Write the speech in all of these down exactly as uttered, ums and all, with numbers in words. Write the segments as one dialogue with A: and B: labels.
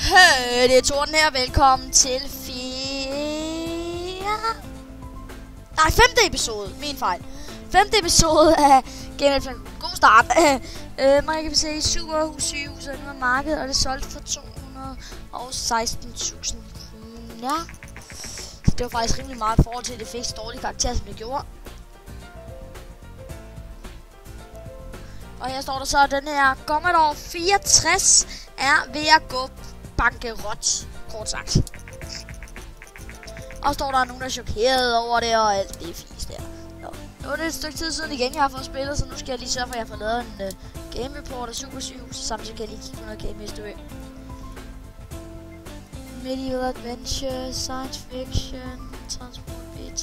A: Hey, det er Torben her. Velkommen til fire... Nej, femte episode. Min fejl. Femte episode af Game of God start. uh, man kan se Superhus sygehus og markedet, og det er solgt for to hundrede og seksten tusind kroner. Så det var faktisk rimelig meget i forhold til, at det fik så dårlige karakterer, som det gjorde. Og her står der så, at den her Commodore fireogtres er ved at gå bankerot, kort sagt. Og står der nogen, der er chokeret over det, og alt det fisk der. Nå. Nu er det et stykke tid siden igen, jeg har fået spillet, så nu skal jeg lige sørge for, at jeg får lavet en uh, game report af Super Sygehus, samtidig kan jeg lige kigge på noget game history. Medieval adventure, science fiction, transport B T.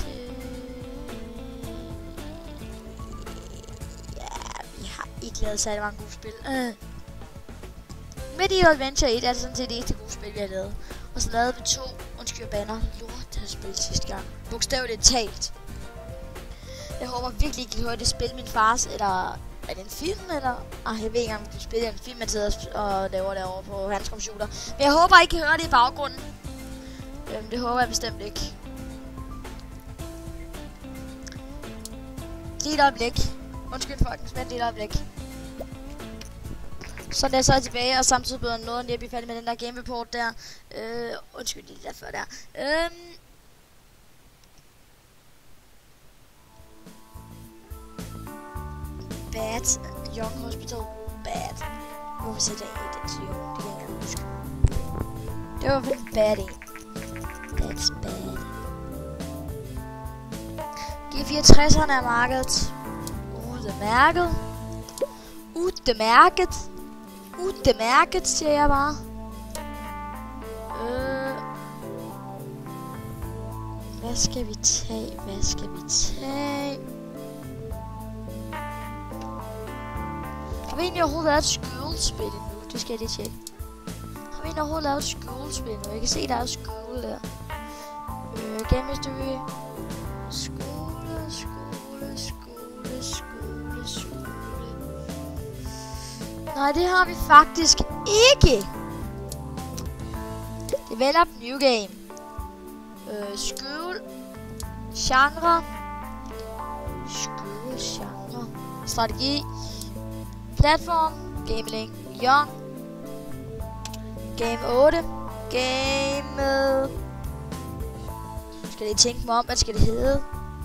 A: Ikke lavet særlig mange gode spil. Uh. Medieval Adventure et er sådan set det eneste gode spil, vi har lavet. Og så lavede vi to, undskyld banner, lortespil sidste gang. Bogstaveligt talt. Jeg håber virkelig ikke, I kan høre det spil min fars, eller er det en film, eller... Ah, jeg ved ikke engang, om det spiller en film, man sidder og laver derovre på hans computer. Men jeg håber ikke, I kan høre det i baggrunden. Øhm, det håber jeg bestemt ikke. Lige et øjeblik. Undskyld folkens, vent lige et øjeblik. Så er jeg så tilbage, og samtidig bliver noget, at jeg bliver færdig med den der game report der. Øh, undskyld lige der før der. Øhm. Bad. Young Hospital. Bad. Hvorfor sætter jeg den til Young? Det kan jeg ikke huske. Det var vel bad en. That's bad. G fireogtresserne er markedet. Udemærket. Udemærket. Udemærket, siger jeg bare. Øh. Hvad skal vi tage? Hvad skal vi tage? Har vi egentlig overhovedet lavet et skålspil nu? Det skal jeg lige tjekke. Har vi egentlig overhovedet lavet et skålspil nu? Jeg kan se, der er et skål der. Øh, game history. Skåle, skåle, skåle, skåle, skåle. Nej, det har vi faktisk ikke. Develop new game. Øh, skål. Genre. Skål, genre. Strategi. Platform. Gameling. Young. Game otte. Game... Skal jeg tænke mig om, hvad skal det hedde?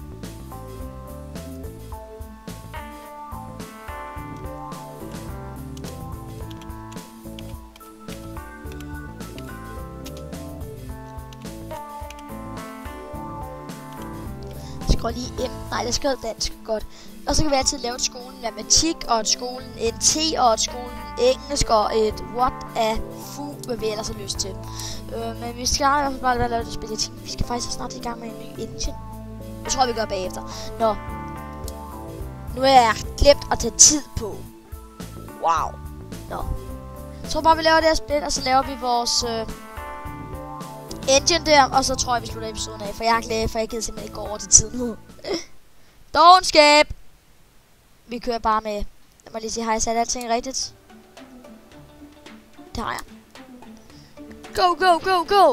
A: Går lige M. Nej, det skal dansk. Godt. Og så kan vi altid lave et skolen matematik, og et skolen N T, og et skolen engelsk, og et what a fu, hvad vi ellers har lyst til. Øh, men vi skal i hvert fald bare lave det spil. Jeg tænker, vi skal faktisk snart i gang med en ny engine. Jeg tror, vi gør bagefter. Nå. Nu er jeg glemt at tage tid på. Wow. Nå. Jeg tror bare, vi laver det her spil, og så laver vi vores... Øh, engine der, og så tror jeg, vi slutter episoden af, for jeg er glad, for jeg kan simpelthen ikke gå over til tiden nu. Dogenskab! Vi kører bare med. Jeg må lige sige, har jeg sat alting rigtigt? Det har jeg. Go, go, go, go!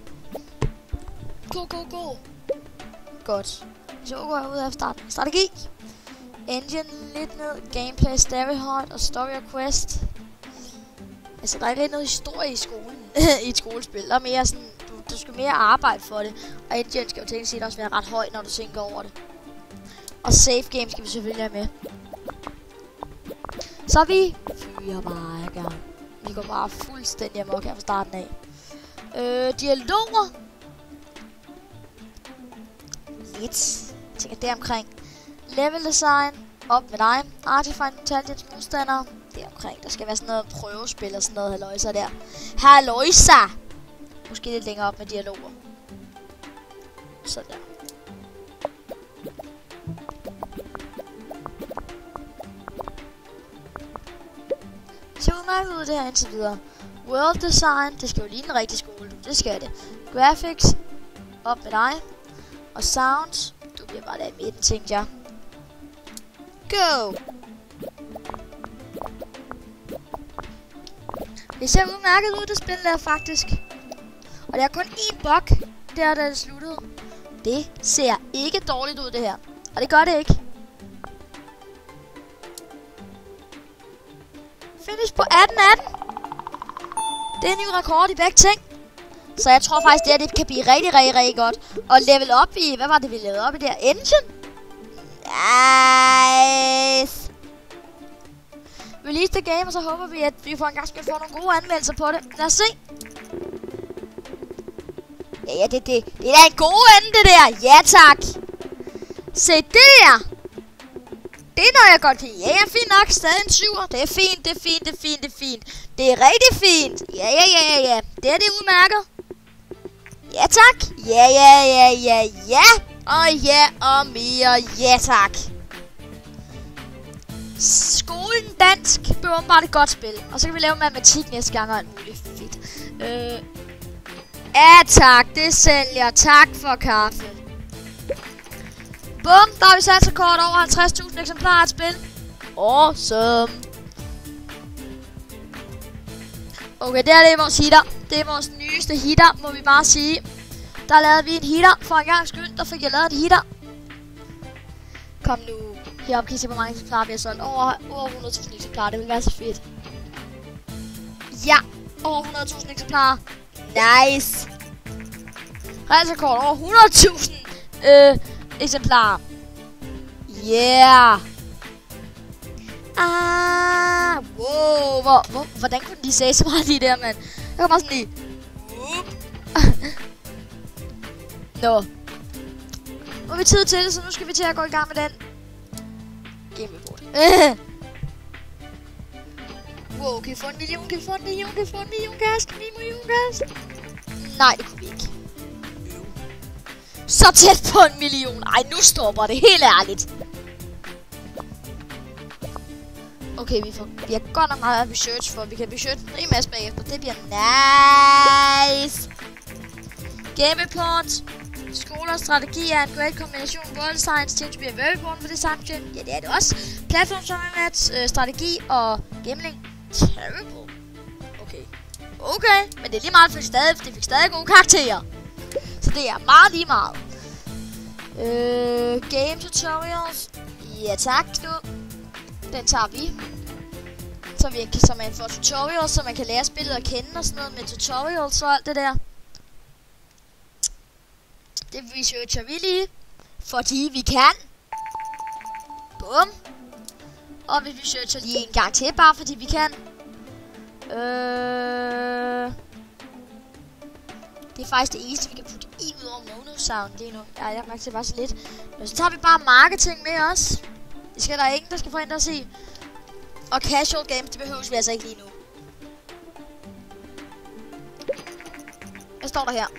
A: Go, go, go! Godt. Så går jeg ud af starten. Strategi! Engine lidt ned. Gameplay, story hard og story og quest. Altså, der er lidt noget historie i skolen. I et skolespil. Der er mere sådan... Du skal mere arbejde for det. Og engine skal jo tænke sig også være ret høj, når du tænker over det. Og save game skal vi selvfølgelig have med. Så vi fyrer bare i gang. Vi går bare fuldstændig amok her fra starten af. Øh, dialoger. Lidt. Jeg tænker det omkring. Level design. Op med dig. Artifact Intelligence modstander. Det omkring. Der skal være sådan noget prøvespil og sådan noget halløjsa der. Halløjsa! Måske lidt længere op med dialoger. Sådan der. Det ser udmærket ud det her indtil videre. World design, det skal jo ligne en rigtig skole. Det skal det. Graphics, op med dig. Og sound, du bliver bare der i midten, tænkte jeg. Go! Det ser udmærket ud, det spil der faktisk. Og der er kun én bug, der da det sluttede. Det ser ikke dårligt ud, det her. Og det gør det ikke. Finish på atten atten. Det er en ny rekord i begge ting. Så jeg tror faktisk, det her det kan blive rigtig, rigtig, rigtig godt. Og level op i... Hvad var det, vi lavede op i der? Engine? Nice. Release the game, og så håber vi, at vi for en gang skal få nogle gode anmeldelser på det. Lad os se. Ja, ja, det, det, det er da en god ende, det der. Ja, tak. Se det der. Det er noget, jeg godt kan. Ja, ja, fint nok. Stadig en syver. Det er fint, det er fint, det er fint, det er fint. Det er rigtig fint. Ja, ja, ja, ja, ja. Det er det udmærket. Ja, tak. Ja, ja, ja, ja, ja. Og ja, og mere. Ja, tak. Skolen dansk bliver bare et godt spil. Og så kan vi lave matematik næste gang og alt muligt fedt. Øh. Ja, tak. Det sælger. Tak for kaffe. Bum, der har vi sat så kort over halvtreds tusind eksemplarer at spil. Awesome. Okay, det her det er vores hitter. Det er vores nyeste hitter, må vi bare sige. Der lavede vi en hitter. For en gang skyld, der fik jeg lavet et hitter. Kom nu. Heroppe kan I se, hvor mange eksemplarer vi har solgt. Over, over hundrede tusind eksemplarer, det vil være så fedt. Ja, over hundrede tusind eksemplarer. Nice. Rejsekort over hundrede tusind øh, eksemplarer. Yeah. Ah, wow. Hvor, hvor, hvordan kunne de sige så meget lige der, mand? Jeg kommer sådan lige. Nå. Nu er vi tid til det, så nu skal vi til at gå i gang med den. Gameboard. Wow, kan vi få en million? Kan vi få en million? Kan vi få en million gas? Kan vi få en million gas? Nej, det kunne vi ikke. Så tæt på en million. Ej, nu stopper det. Helt ærligt. Okay, vi, får, vi har godt nok meget research for. Vi kan research en rig masse bagefter. Det bliver nice. Gameport. Skoler, strategi er en great kombination. World science seems to be a very important for this subject. Ja, det er det også. Platform tournaments, øh, strategi og gambling. Terrible. Okay. Okay, men det er lige meget, for stadig, det fik stadig gode karakterer. Så det er meget lige meget. Øh, game tutorials. Ja tak, du. Den tager vi. Så, vi, så man får tutorials, så man kan lære spillet at kende og sådan noget med tutorials og alt det der. Det researcher vi lige, fordi vi kan. Bum. Og vi researcher lige en gang til, bare fordi vi kan. Øh... Det er faktisk det eneste, vi kan putte i ud over mono-sound lige nu. Ja, jeg mærker det bare så lidt. Men så tager vi bare marketing med os. Det skal der ingen, der skal forhindre os i. Og casual games, det behøves vi altså ikke lige nu. Hvad står der her?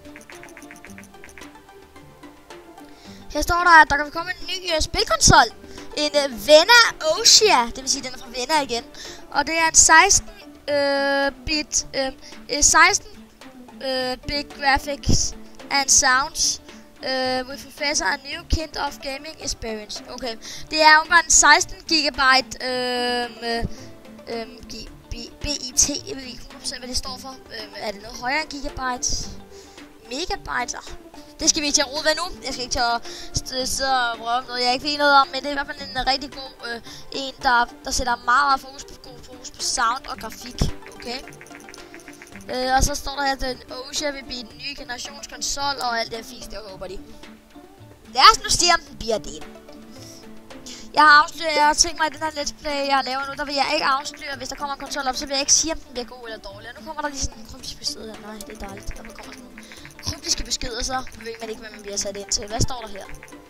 A: Her står der, at der kan komme en ny uh, spilkonsol. En uh, Vena Osia. Det vil sige, den er fra Vena igen. Og det er en seksten bit uh, seksten bit graphics and sounds uh, with professor a new kind of gaming experience. Okay, det er jo bare en seksten gigabyte uh, uh, B I T. Jeg ved ikke hvad det står for. Uh, er det noget højere end gigabyte? Megabyte? Det skal vi ikke til at rode ved nu. Jeg skal ikke til at sidde og prøve noget, jeg ikke ved noget om. Men det er i hvert fald en rigtig god øh, en, der, der sætter meget, meget fokus på, god fokus på sound og grafik. Okay. Øh, og så står der her, at den Osia vil blive den nye generations konsol og alt det her fisk, det håber de. Lad os nu se, om den bliver det. Jeg har afsløret, jeg har tænkt mig i den her let's play, jeg laver nu, der vil jeg ikke afsløre, hvis der kommer en konsol op, så vil jeg ikke sige, om den bliver god eller dårlig. Og nu kommer der lige sådan en kryptisk besked her. Nej, det er dejligt. Der kommer sådan nogle kryptiske beskeder, så ved man ikke, hvad man bliver sat ind til. Hvad står der her?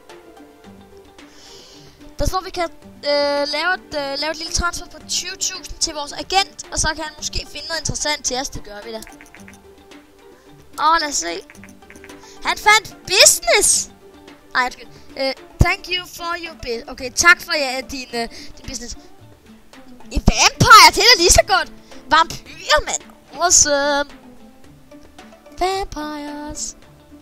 A: Der står, at vi kan øh, lave, et, øh, lave et lille transfer på tyve tusind til vores agent, og så kan han måske finde noget interessant til os. Det gør vi da. Åh, lad os se. Han fandt business! Nej, undskyld. Uh, thank you for your business. Okay, tak for ja, din, uh, din business. En vampire, det er da lige så godt. Vampyrer, mand. Awesome. Vampires.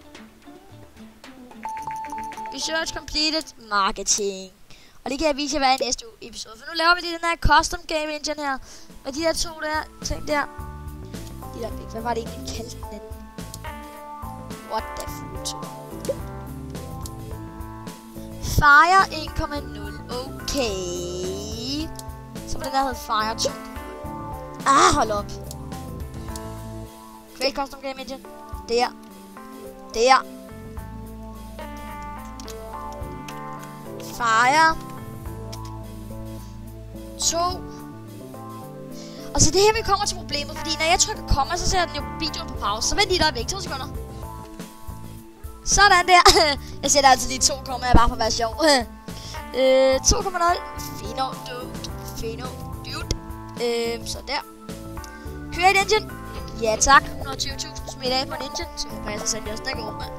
A: Research completed. Marketing. Og det kan jeg vise jer hver i næste episode. For nu laver vi lige den her custom game engine her. Og de der to der ting der. De der væk. Hvad var det egentlig, vi kaldte den? What the fuck? Fire en komma nul. Okay. Så må den der hedde Fire to. Ah, hold op. Create custom game engine. Der. Der. Fire. To. Og så det her, vi kommer til problemet, fordi når jeg trykker komma, så ser den jo videoen på pause. Så vent lige der væk, to sekunder. Sådan der. Jeg sætter altid lige to kommaer bare for at være sjov. øh, to komma nul. Fino, dude. Fino, dude. Øh, så der. Create engine. Ja tak. et hundrede og tyve tusind smidt af på en engine. Så må jeg så sende også der går, mand.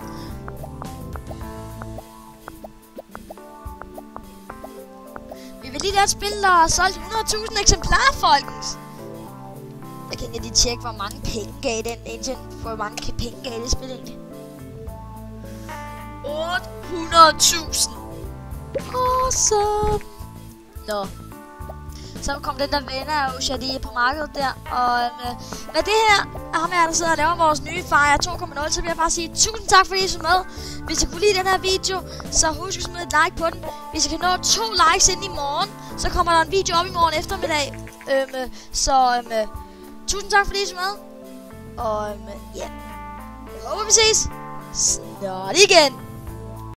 A: Vi vil lige lade et spil, der har solgt hundrede tusind eksemplarer, folkens. Jeg kan lige tjekke, hvor mange penge gav den engine. Hvor mange penge gav det spil egentlig? otte hundrede tusind. Awesome. Nå. Så kom den der venner af Oshadi på markedet der. Og øh, med det her, ham her, der sidder og laver vores nye Fire to komma nul, så vil jeg bare sige tusind tak, fordi I så med. Hvis I kunne lide den her video, så husk at smide et like på den. Hvis I kan nå to likes ind i morgen, så kommer der en video op i morgen eftermiddag. Øhm, så øhm, tusind tak, fordi I så med. Og øhm, ja, jeg håber vi ses snart igen.